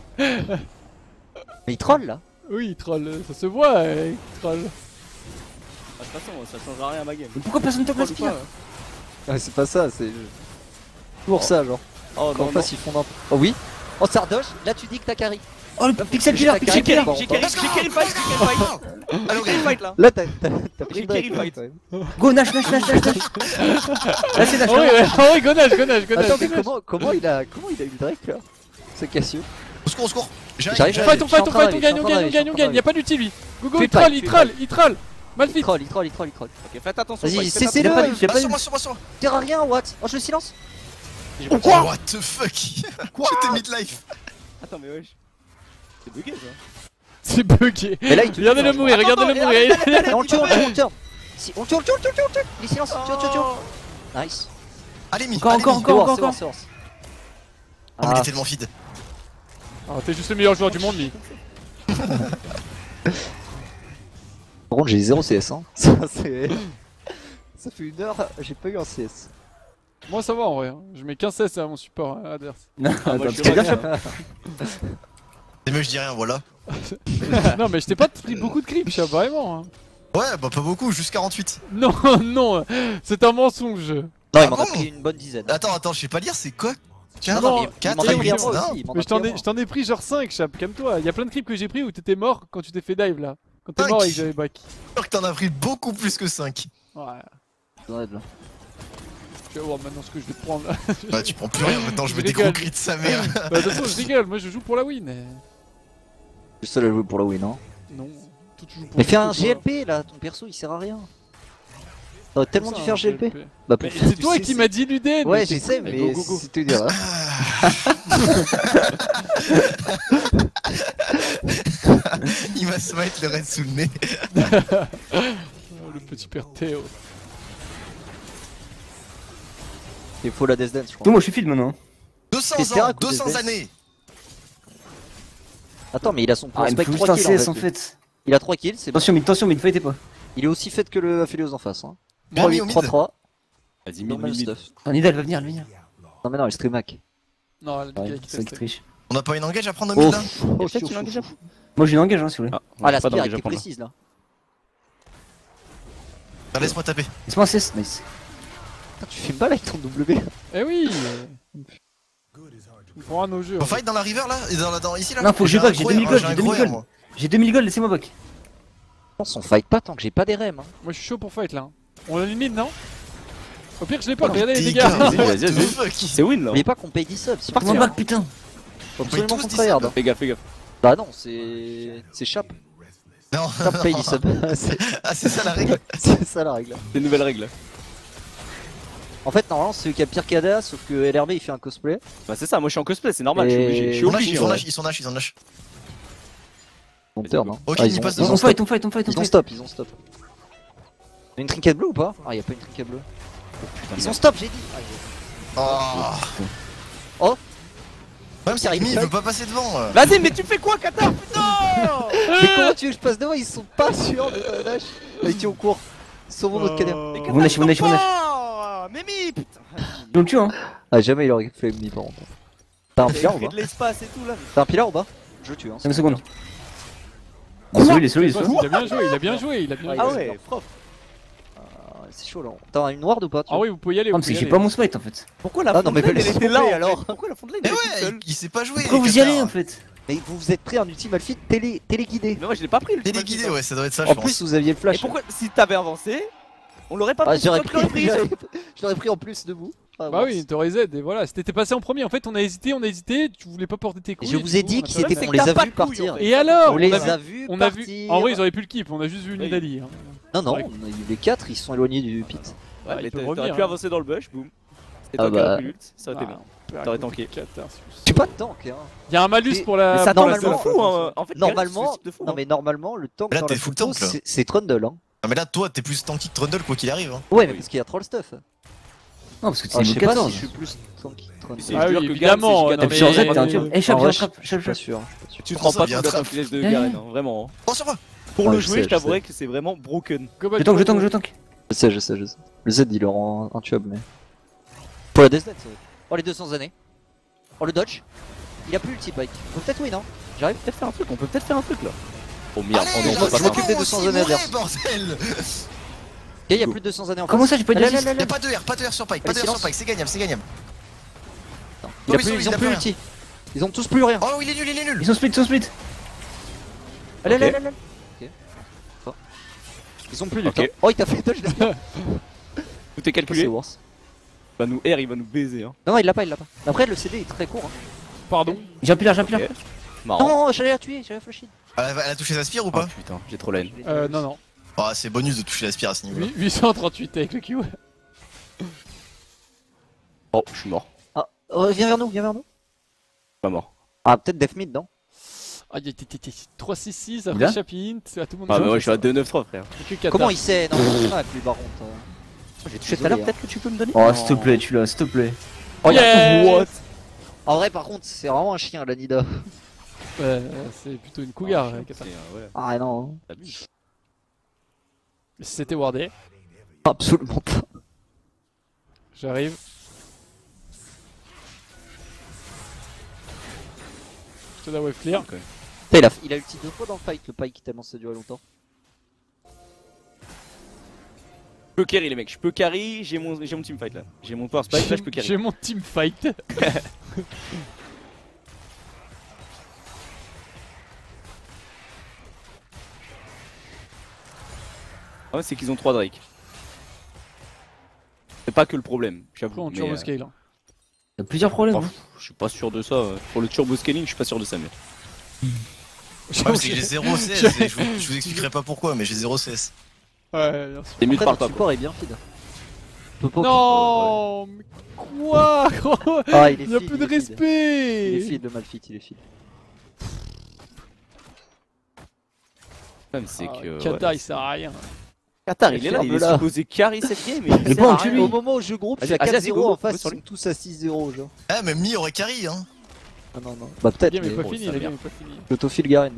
Mais il troll là. Oui, il troll, ça se voit, euh, il troll. Ah, de toute façon, ça change rien à ma game. Mais pourquoi personne te place Troll ou Pilar? pas Ouais, c'est pas ça, c'est. Pour ça, genre. Oh Quand en non, non. face ils font d'un. Oh oui. Oh, Sardoche, là tu dis que t'as carry. Oh, le pixel Pilar, J'ai pixel carry. Pilar. J'ai carry, j'ai carry le fight, j'ai carry le fight. Alors, J'ai carry le fight là. Là t'as t'as- t'as pris J'ai le break, carry le là, fight. quand même. Go, Nash, Nash, Nash, Nash, Nash. Là, c'est Nash. Ah ouais, là. ouais, ah ouais, gonnage, gonnage, gonnage. Attends, mais gonnage. comment, comment il a comment il a eu le Drake là? C'est Cassio. Au secours, au secours. J'arrive, J'arrive, On j'arrive. fight, on Je suis en fight, on train fight, on d'arriver, gagne, on je suis en gagne, on train gagne, on d'arriver. gagne. Y'a pas d'utility. Gogo, Fais il pas, troll, fais il pas. troll, il troll. Il Malphite. troll, il troll, il troll, il troll. Ok, faites attention. Vas-y, Pike, faites cessez-le. Il a pas eu, il a Ah, pas eu. sur moi, sur moi, sur moi. Sert à rien, what? Oh, je le silence. Oh, what the fuck? J'étais mid-life. Attends, mais wesh. C'est bugué ça. C'est bugué. Mais là il te. Regardez-le mourir, regardez-le mourir. Et on le tue, on le tue, on le tue. Si, on le tue, on le tue, on le tue, on le tue, on le tue. Il est silence, tue, tue, tue. Nice. Allez, Mi. Encore, allez, encore, Mi. encore. C'est bon, c'est bon, c'est bon. Oh, mais il Ah, est tellement feed. Ah, t'es juste le meilleur joueur du monde, lui. par contre j'ai zéro C S hein. Ça c'est. Ça fait une heure, j'ai pas eu un C S. Moi, ça va en vrai. hein. Je mets quinze S à mon support hein, adverse. Non, Ah, moi, attends, je parce suis que là, vrai. C'est mieux, je dis rien, voilà. Non, mais je t'ai pas pris beaucoup de creep, Chap, vraiment. hein. Ouais, bah pas beaucoup, juste quarante-huit. Non, non, c'est un mensonge. Non, Ah il m'en a bon pris une bonne dizaine. Attends, attends, je sais pas lire, c'est quoi? Non, non, mais il m'en quatre, a et pris huit, un moi non. aussi. il m'en a Mais je t'en pris un ai, moi. je t'en ai pris genre cinq, Chap, calme-toi. Y'a plein de creeps que j'ai pris où t'étais mort quand tu t'es fait dive là. Quand t'es Cinq. mort et que j'avais back. sûr que t'en as pris beaucoup plus que cinq. Ouais. Dans l'aide, là. Tu vas voir maintenant ce que je vais te prendre là. Bah, tu prends plus rien maintenant, je Je mets des rigole. gros cris de sa mère. Bah, de toute façon, je rigole, moi je joue pour la win. mais- Je suis seul à jouer pour la win, non? Non, tout joue pour Mais le fais coup, un quoi. G L P là, ton perso il sert à rien. T'aurais tellement Ça, dû un faire G L P. G L P. Bah, pour Mais faire c'est du toi C qui C. m'as dit l'Uden. Ouais, t'es je sais, con, mais go, go, go. c'est te dire. Il va se mettre le raid sous le nez. Oh, le petit père Théo. Il faut la Death Dance, je Tout, crois. moi je suis feed maintenant. deux cents C'est ans, Serac ou deux cents Death Dance années. Attends, mais il a son Ah, il me spec faut juste trois un kills C S en en fait. fait. Il a trois kills, c'est bon. Attention, mid, attention, mid, fightez pas. Il est aussi fait que le Aphelios en face. Hein. Bon, mis au trois huit, trois mid. trois. Vas-y, mid, Normal mid, mid. stuff. Un Nidal va venir, elle va venir. Non, mais non, il stream hack. Non, le Ouais, gars qui c'est ça qui teste. triche. On a pas une engage à prendre au mid Oh, là oh, Peut-être chaud, tu l'engages chaud, à chaud. Moi j'ai une engage hein si vous voulez. Ah, Ah, la pas spire d'engage à était prendre. précise là. Ah, laisse-moi taper. Laisse-moi un C S, nice. Putain, tu fais mal avec ton W. Eh oui. On prend nos jeux. On fight dans la river là et dans, la- dans ici là. Non, faut que je J'ai back, un j'ai gros deux mille air, gold, un j'ai deux gros mille air, gold. moi. J'ai deux mille gold, laissez-moi back. On s'en fight pas tant que j'ai pas des rems. Hein. Moi je suis chaud pour fight là. On a une mid, non? Au pire, je l'ai pas, Oh, regardez les t'es dégâts. gars, Vas-y, what vas-y, the vas-y. fuck. C'est win là. N'oubliez pas qu'on paye dix subs, c'est parti, Comment parti. back putain. Faut paye absolument tous qu'on dix tryhard. subs. Fais gaffe, fais gaffe. Bah non, c'est. C'est Chap. Non, Chap paye dix subs. C'est- ah c'est ça la règle. C'est ça la règle. C'est une nouvelle règle. En fait, normalement, c'est celui qui a pire qu'Ada, sauf que L R B il fait un cosplay. Bah c'est ça, moi je suis en cosplay, c'est normal, je Et- suis obligé. Je suis Ils sont nash, obligé. ils sont ouais. nash, ils sont nash, ils sont nash. Bon turn, hein. Ok, Ah, il ils, ont, passe ils, devant. ont On stop. fight, on fight, on fight, on Ils ont fight. stop, ils ont stop. Une trinket bleue ou pas? Ah, y'a pas une trinket bleue. Putain, Ils merde. ont stop, j'ai dit. Ah, Oh. Oh. Même si Amy il veut pas passer devant. euh. Vas-y, mais tu fais quoi, Qatar? Putain. Mais comment tu veux que je passe devant? Ils sont pas sûrs de ta dash. Ils tiennent au cours. Sauvons notre cadère. Mais Vous Qatar, nash, vous nash, vous nash. pas Mimi, putain. Je le tue hein. Ah, jamais il aurait fait me par contre. T'as un Il pilar a ou fait pas? de l'espace et tout là. T'as un pilar ou pas? Je tue, hein. cinq secondes. Il est solo, il est solo, il est Il solo. a bien joué, il a bien joué, il a bien Ah joué. Ah ouais, propre. Ah, c'est chaud là. T'as une ward ou pas? tu Ah vois oui, vous pouvez y aller. Non, vous mais c'est pouvez que y j'ai aller. pas mon smite en fait. Pourquoi la Ah, non, mais frontline, laisse elle était tomber, là en alors. fait. Pourquoi la frontline Mais elle était toute ouais, seule? il, il sait pas jouer. Pourquoi vous y Qatar. allez en fait? Mais vous vous êtes pris un ultimate fit télé téléguidé. Mais moi je l'ai pas pris le Téléguidé, ouais, ça doit être ça, je En pense. plus, vous aviez le Et flash. pourquoi si t'avais avancé, on l'aurait pas Ah, pris, j'aurais toi, tu l'aurais pris. pris. j'aurais- Je l'aurais pris en plus debout. Ah, Bah bon. oui, t'aurais Z et voilà. Si t'étais passé en premier, en fait, on a hésité, on a hésité. Tu voulais pas porter tes couilles. Je et vous du ai coup, dit on a qu'ils pas- étaient- C'est on que les t'as a pas vus de couilles, partir. en fait. Et alors On les a a vu- vus On a vu. partir. En vrai, ils auraient pu le keep. On a juste vu Oui. Nidali. hein. Non, non, Ouais. on a eu les quatre, ils se sont éloignés du pit. Ouais, Ah, il mais peut t'a- revenir, t'aurais pu hein. avancer dans le bush, boum. C'est Ah toi qui aurais bah. pris l'ult, ça aurait été bien. Ah, T'aurais tanké. Catarsis. Tu pas de tank, hein. Il y a un malus Mais- pour la. Mais ça pour t'en la de normalement- seule. fou, hein. En fait, Normalement, c'est de fou. non hein. mais normalement, le tank Mais là, dans t'es la full photo, tank, là. c'est- c'est Trundle. Hein. Ah, mais là, toi, t'es plus tanky que Trundle, quoi qu'il arrive. Hein. Ouais, mais Oui. parce qu'il y a trop le stuff. Non, parce que Ah, c'est je niveau sais pas quatorze. si je suis plus tanky que Trundle. C'est- Ah je oui, jure que évidemment. Garen, c'est non, giga- T'appuies sur Z, mais- t'as un tube. Eh, En chape, vrai, chape, chape, Je suis pas chape. sûr. je suis pas sûr. Tu te Comment rends ça, pas bien compte de la trap finesse de Eh. Garen, hein, vraiment. hein. Oh, sur moi. Pour Ouais, le je jouer, sais, je je t'avouerais que c'est vraiment broken. Go back Je tank, to- je tank, je tank. Je sais, je sais, je sais. Le Z il le rend intuable, mais. Pour la Deathnet, ça va. Oh, les deux cents années. Oh, le dodge. Il a plus le T-Bike. On peut peut-être win, hein. J'arrive peut-être faire un truc, on peut peut-être faire un truc là. Oh merde, Allez, oh non, là, on peut je pas c'est m'occupe faire. des bon, deux cents aussi, années mourir, adverses. bordel. Ok, il y a plus de deux cents années en Comment face. ça, j'ai pas Allez, d'assist? allez, Y'a allez. pas de R, pas de R sur Pike, pas Allez, de R sur silence. Pike, c'est gagnable, c'est gagnable. Il a Non, plus, mais ils il ont a plus plus ulti. Ils ont tous plus rien. Oh, il est nul, il est nul. Ils sont split, ils sont split. Allez, Ok. allez, allez. Ok. Oh. Ils ont plus du Ok. temps. Oh, il t'a fait dodge, laisse-moi. Tout est C'est calculé. worse. Bah nous R, il va nous baiser. Hein. Non, non, il l'a pas, il l'a pas. Après, le C D est très court. Hein. Pardon. J'ai un pilar, j'ai un pilar. Ok. Marrant. Non, j'allais la tuer, j'allais la flasher. Ah, Elle a, elle a touché sa spire ou Oh pas? putain, j'ai trop la haine. Euh, non, non. Ah, c'est bonus de toucher la spire à ce niveau-là. huit- huit cent trente-huit avec le Q. Oh, je suis mort. Ah, oh, viens vers nous, viens vers nous. Pas mort. Ah, peut-être Def Mid, non? Ah, il y a trois six six Là après Chapin. À tout le monde. Ah, joue. mais ouais, je suis à deux neuf trois, frère. Que Qatar. Comment il sait? Non, non, avec lui, par contre. euh. J'ai touché tout à l'heure, peut-être que tu peux me donner. Oh, s'il te plaît, tu l'as, s'il te plaît. Oh, il y a- Yes. En vrai, par contre, c'est vraiment un chien, la Nida. Ouais, c'est plutôt une cougar, euh, Qatar. Ah, non. C'était wardé. Absolument pas. J'arrive. Je te la wave clear. Putain, il a, il a ulti deux fois dans le fight, le Pike, tellement ça a duré longtemps. Je peux carry les mecs, je peux carry, j'ai mon, j'ai mon team fight là. J'ai mon power spike, là je peux carry. J'ai mon team fight. Ah ouais, c'est qu'ils ont trois Drake. C'est pas que le problème, Après j'avoue. on mais, turbo euh, scale. hein. Y'a plusieurs problèmes. oh, hein. je suis pas sûr de ça. euh. Pour le turbo scaling, je suis pas sûr de ça. Mais... Ouais, parce que j'ai zéro C S et je vous, je vous expliquerai pas pourquoi, mais j'ai zéro C S. Ouais, bien sûr. Les mutes Après, parlent notre pas. support est bien feed. On peut pas Non, mais quoi gros Ah, il est Il y a feed, plus il de est feed. respect. Il est feed, le Malfit, il est feed. Le problème, c'est Ah, que. Qatar ouais, il sert à rien. Qatar, il est là, il est Ferme-la. supposé carry cette game. Mais Il est il pas sert en à dessus, rien. lui. Au moment où je groupe, je suis à Vas-y, vas-y, quatre zéro go, en face, go ils sur sont lui. tous à six zéro, genre. Ah, même Mi aurait carry, hein. Ah non, non. Bah La peut-être, game est mais pas bon, finie, ça la merde. game est pas finie. j'autofile Garen.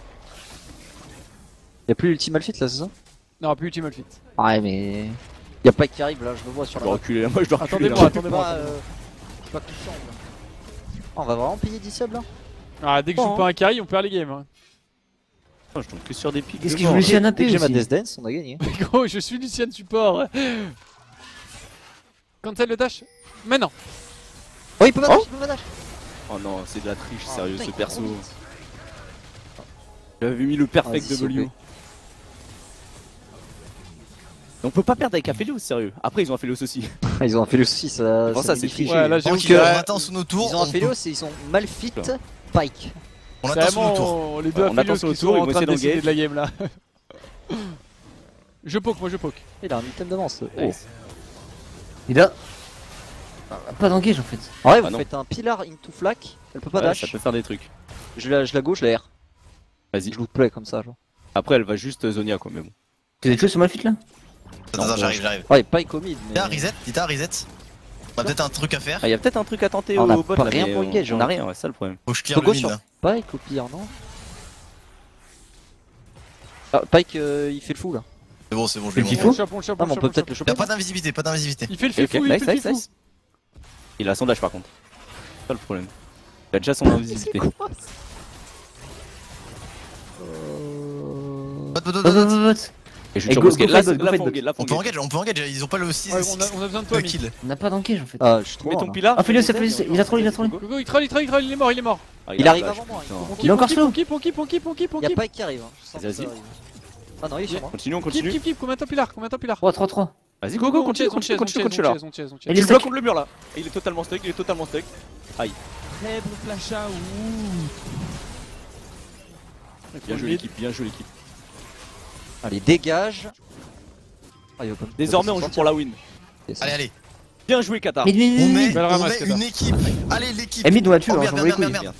Y'a plus l'ulti Malfit là, c'est ça? Non, plus ultimate fit. Ouais, mais. Y'a pas qui arrive là, je le vois sur Je la dois map. reculer, moi je dois reculer. Attendez-moi, là. attendez-moi. Pas, attendez-moi. euh, je sais pas qui semble. On va vraiment payer dix subs là. Ah, dès que je joue Bon, pas un carry, on perd les games. Hein. Oh, je tombe que sur des pics. Qu'est-ce de qu'il joue mort. Lucian A Dès P que j'ai ma aussi. Death Dance, on a gagné. Mais gros, je suis Lucian support. Cancel le dash. Mais non. Oh, il peut pas dash, Oh il peut pas dash. Oh non, c'est de la triche, Oh, sérieux, putain, ce il court perso. trop vite. J'avais mis le perfect Vas-y, W. s'il On peut pas perdre avec Aphelios, sérieux. Après, ils ont Aphelios aussi. Ah, ils ont un Félos aussi, ça. Bon, ça, c'est magnifique. triché. Ouais, là, j'avoue Donc que euh, euh, on attend sur nos tours. Ils ont un on Félos peut- et ils sont mal fit Pike. On c'est attend sur nos tours. vraiment les deux Ouais, on attend Aphelios sur le qui tour, sont ils en vont train de essayer décider d'engager. de la game là. Je poke, moi je poke. Il a un item d'avance. Oh. Nice. Il a. Ah, pas d'engage en fait. En vrai, vous Ah non. faites un pilar into flak. Elle peut pas Ouais, dash. ça peut faire des trucs. Je la, je la gauche, je la R. Vas-y. Je loot play comme ça, genre. Après, elle va juste Zonia quoi, mais bon. Tu des choses sur ma fit là? Attends, Non, attends, j'arrive, j'arrive. Ouais, Pike au mid. Mais... Tita, reset, Tita, reset. On a peut-être un truc à faire. Ah, y a peut-être un truc à tenter On au a bot pas là, rien mais pour on- engage, on a hein. rien, ouais, c'est ça le problème. Faut que je clear Faut le go mid sur là. Pike au pire, non ah, Pike, euh, il fait le fou là. C'est bon, c'est bon, je Le l'ai petit montré. fou On le chope, on le chope, Ah, on mais le on peut chope, peut-être le on choper. Y'a pas d'invisibilité, pas d'invisibilité. Il fait le Ok, fifou, ok, il nice, fait le nice, fifou. nice. Il a son dash par contre. C'est ça le problème. Il a déjà son invisibilité. Bot, bot, bot, Bot, bot, bot, bot. bot, bot. Et je Eh, suis go- là, go là, fight bot, là, go faut fight engage, là, faut On peut engage. engage, on peut engage, ils ont pas le six Ouais, on, a, on a besoin de toi, mid. kills. On n'a pas d'engage en fait. Ah, je suis trop Mets loin, ton là. pilar. Ah, Aphelios, Aphelios, il a trollé, il a trollé. Go, go, il troll, il troll, il troll, il est mort, il est mort. Ah, Il a arrive un avant dash, moi. putain. Il faut Il est encore on slow. keep, on keep, on keep, on keep, on Il y a keep. Pike qui arrive. Hein. Je sens que Vas-y. ça arrive. Ah non, il est sur moi. Continue, on Keep, continue. keep, keep, combien de temps pilar, combien de temps pilar. trois, trois, trois. Vas-y, go, go, continue, on continue, chase, on continue, chase, continue on là. chase, on chase, on Et chase. les Tu bloques stacks. contre le mur là. Et il est totalement stuck, il est totalement stuck. Très bon flash out. Bien joué l'équipe, bien joué l'équipe. Allez, dégage. Ah, il va pas me- Désormais, on joue pour la win. Yes. Allez, allez. Bien joué, Qatar. Mid, mid, On mid, met, mid. Belle on ramasse, met Qatar. une équipe. Allez, l'équipe. Eh, mid, on la tue, Oh hein, merde, j'en merde, veux les merde, couilles. merde.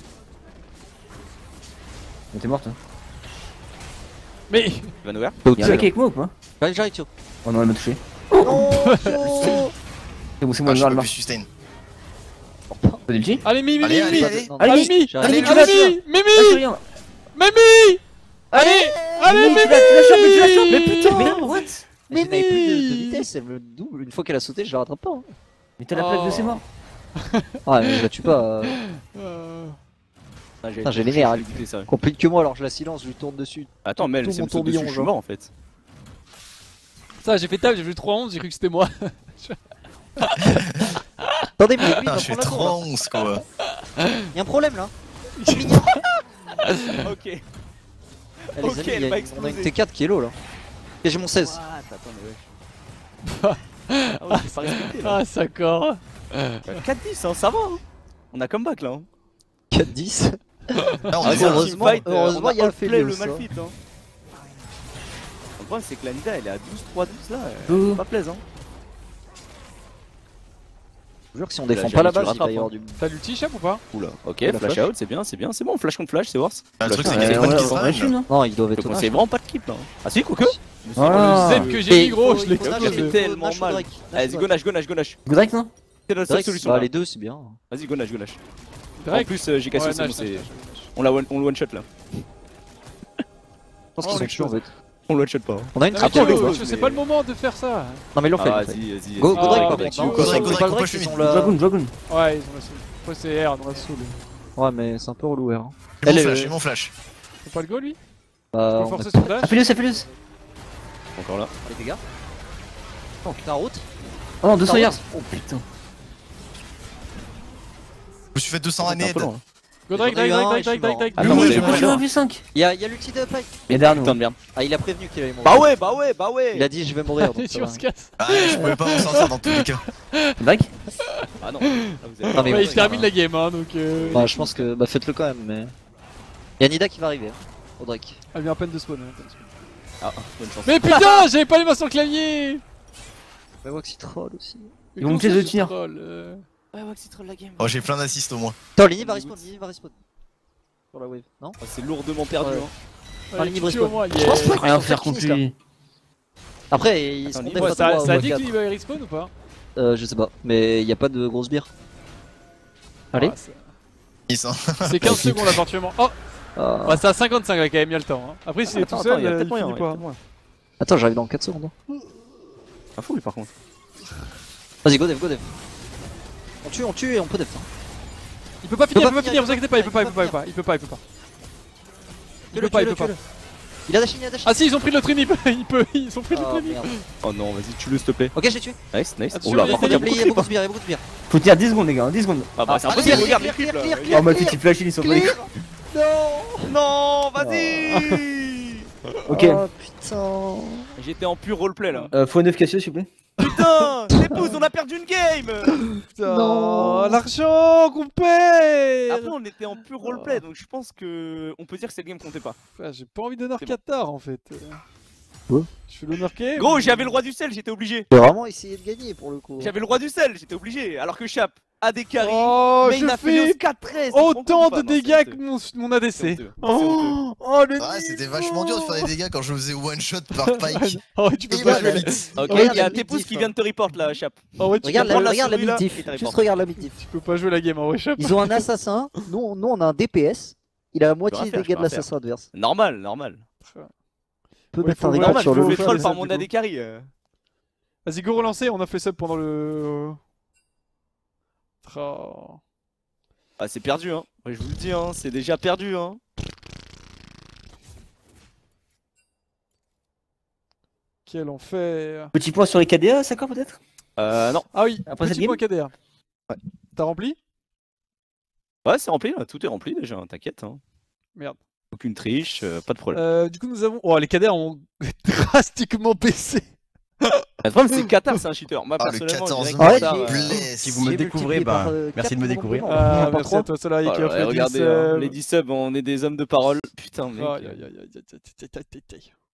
Mais t'es morte. hein. Mais Il va nous voir. Y'a un mec avec moi ou pas? J'arrive, j'arrive, Tio. Oh non, elle m'a touché. Non, C'est bon, c'est Ah, moi le je noir, peux le plus sustain. Pas des petits? allez, mi, mi, Allez, mi, allez, mi. allez. Non, Allez, Allez, mi. mi, J'arrive. Allez, allez, tu l'as, tu l'as. mi, Lâche mi, rien. Mimi. Allez, allez, Mimi, Mimi. tu la- tu la chopes, tu la chopes. Mais putain, Oh. mais what? Mais je n'avais plus de, de Mimi. vitesse, elle me double. Une fois qu'elle a sauté, je la rattrape pas. hein. Mais t'as la plaque de ses morts. Ouais, mais je la tue pas. euh, Euh, Ah, Putain, j'ai les nerfs, elle. dégoûté, ça. Complique que moi, alors je la silence, je lui tourne dessus. Attends, Mel, Tout c'est mon me saute dessus, tourbillon, je suis genre. mort en fait. Ça, j'ai fait table, j'ai vu le trois onze, j'ai cru que c'était moi. Attendez, mais lui, il Putain, va je fais prendre la tour, trop onze quoi. là. Y a un problème là. Ok. Eh, les Ok, amis, elle y a- va on a exploser. une T quatre qui est low là. Et j'ai mon seize. Attends, mais ouais. Ah ouais, c'est pas respecté là. Ah, ça corps. quatre dix, hein, ça va. Hein. On a comeback là. Hein. quatre dix. Là, on Ah, est c'est bien. un heureusement- teamfight, euh, heureusement, on a il y a le outplay Felios, le hein. Malphite. Hein. Le problème, c'est que la Nida elle est à douze trois douze là. Oh. Euh, pas plaisant. Je vous jure que si on Là, défend j'ai pas la mis, tu le base, il va y rattrapes, avoir du. T'as l'ulti, chap ou pas? Oula, ok, la flash, flash. out, c'est bien, c'est bien, c'est bon, flash contre flash, c'est worse. Bah, le truc, c'est Ouais, qu'il y a Euh, pas de on kill la- on la tue, stream. non? Non, ils doivent être Donc on tenaces. sait vraiment pas de keep là. Ah si, quoique. Voilà. Le Z que j'ai Et mis, gros, il je faut- l'ai il faut Ça Nash, fait faut tellement Nash ou mal. Drake. Nash Vas-y, ou go Drake. Nash, go Nash, go Nash. Godrek, non? C'est notre seule Drake, solution bah, là. les deux, c'est bien. Vas-y, go Nash, go Nash. En Drake. plus, euh, j'ai cassé Ouais, c'est bon, Nash, c'est. Nash, Nash. On la one- on le one shot là. Je pense Oh, qu'ils sont les tués en fait. On le one shot pas. hein. On a une Ah, trappe. mais Après, on Tio, les je voit, sais mais- pas le moment de faire ça. Non, mais ils l'ont fait. Ah, ils l'ont fait. vas-y, vas-y. Go, vas-y. Ah, go Drake ouais, par mais contre. Tio, non, Go c'est Drake, pas Go le Drake, Drake, on ils peut ont Euh, la. Dragoon, Dragoon. Ouais, ils ont la soul. Après, c'est R, on a soul. Ouais, mais c'est un peu relou, R. J'ai mon Elle, flash, euh, j'ai mon flash. C'est pas le go lui? Bah, Faut on a forcer son dash. Aphelios, Aphelios. Encore là. les dégâts. Oh putain, route. Oh non, deux cents Par yards. contre- Oh putain. Je me suis fait deux cents C'est années. un peu loin. Go Drake, J'en ai Drake, eu un, Drake, et je suis Drake, Drake, mort. Drake. Attends, Mais moi, oui, j'ai pourquoi pas tu peur. as vu cinq? Il y a, il y a l'ulti de Pike. Il y a derrière nous. Putain de merde. Ah, il a prévenu qu'il allait mourir. Bah ouais, bah ouais, bah ouais. Il a dit je vais mourir. donc Allez, ça tu va. on se casse. Ah, je pouvais pas m'en sortir dans tous les cas. Drake? Ah non. Là, vous avez- Non, mais Ouais, bon, il termine la game, hein, donc. euh, Bah, je pense que. Bah, faites-le quand même, mais. Il y a Nida qui va arriver. Hein, au Drake. Elle vient à peine de spawn. hein, attends. Ah, bonne chance. Mais putain, j'avais pas les mains sur le clavier. Mais Waxy troll aussi. Ils vont me piéger de tir. euh... Ouais, ouais, c'est trop la game. Oh, j'ai plein d'assists au moins. Attends, Lini va respawn. Lini va respawn. Sur la wave, non? Oh, c'est lourdement perdu. Ouais. Hein. Ah, Allez, Lini tu tues respawn. au moins, Je pense yeah. pas Rien qu'ils faire sont contre finis, là. lui. Après, ils Attends, seront Lini, peut-être Ouais, pas ça, trois ça a ou dit quatre. qu'il va respawn ou pas? Euh, je sais pas, mais y a pas de grosse bière. Allez. Ah, c'est- Ils sont- C'est quinze secondes éventuellement. Oh, Euh, ouais, c'est à cinquante-cinq là quand même, il y a le temps. Hein. Après, s'il est Attends, tout attends, seul, il y a euh, peut-être il moyen. finit il y a pas. peut-être moyen. Attends, j'arrive dans quatre secondes. hein. Pas fou lui par contre. Vas-y, go dev, go dev. On tue, on tue et on peut dev. hein. Il peut pas finir, il peut pas finir, il vous inquiétez pas, il peut pas, il peut pas, il peut pas, il peut pas, il peut pas. Il peut pas, il peut pas. Il a dashing, il a dashing. Ah si, ils ont pris le trim, il peut, il peut, ils ont pris le Oh trim. merde. Oh non, vas-y, tue-le s'il te plaît. Ok, je l'ai tué. Nice, nice. Attention, Oula, il y a par contre, il y a Il y a beaucoup de beaucoup de creep. sbires, il y a beaucoup de sbires. Faut tenir dix secondes, les gars, dix secondes. Ah bah, c'est Ah, impossible, clear, regarde clear, les creeps clear, là. clear, Oh, ma petite flash, ils sont pas Clear. Non. Non, vas-y. Ok, Oh putain. J'étais en pur roleplay là. euh, faut neuf Cassio, s'il vous plaît. Putain, l'épouse, on a perdu une game. Putain, Non. l'argent qu'on perd. Après, on était en pur roleplay, donc je pense que on peut dire que cette game comptait pas. Ouais, j'ai pas envie d'honneur C'est bon. Qatar en fait. Quoi Je fais l'honneur K. Gros, j'avais le roi du sel, j'étais obligé. J'ai vraiment essayé de gagner pour le coup. J'avais le roi du sel, j'étais obligé. Alors que Chap a des carries. Oh, mais il je a fait fais quatre treize. autant de dégâts que mon, mon A D C'est C. honteux. Oh, oh le Ouais, c'était vachement dur de faire des dégâts quand je faisais one shot par Pike. Oh, tu peux Et pas ma jouer. vite. Ok, Regarde il y a la tes pouces mid-diff, qui hein. viennent te report là, Chap. Oh ouais, tu Regarde peux la, prendre la regarde la souris, là, mid-diff. et t'as les Juste portes. regarde la mid-diff. Tu peux pas jouer la game en Weshop. Ils ont un assassin. Nous, nous on a un D P S. Il a la moitié rien des faire, dégâts je de peux rien l'assassin adverse. Normal, normal. On peut Ouais, mettre faut un vraiment- record Normal, sur je le me le fais jeu, troll les par subs, mon du A coup. D carry. euh. Vas-y, go relancer, on a fait sub pendant le. Oh. Ah, c'est perdu, hein. Ouais, je vous le dis, hein, c'est déjà perdu, hein. Quel enfer. Petit point sur les K D A, Sakor peut-être? Euh, non. Ah oui, Après cette petit point game K D A. Ouais. T'as rempli? Ouais, c'est rempli, là. Tout est rempli déjà, hein, t'inquiète. Hein. Merde. Aucune triche, euh, pas de problème. Euh, du coup, nous avons. Oh, les K D A ont drastiquement baissé. Le problème, c'est que Qatar, c'est un cheater. Moi, Ah, le personnellement, je dirais quatorze que Ouais, Qatar, j'ai- euh, Bless. Si vous me J'ai découvrez, multiplié par, bah, euh, merci de quatre me mon découvrir. nombre de Ah, points. Par merci trois. à toi, Solar, oh qui là offre là, les dix regardez, hein, subs. les dix subs, on est des hommes de parole. Putain, mec. Aïe, aïe, aïe, aïe, aïe, aïe, aïe, aïe, aïe.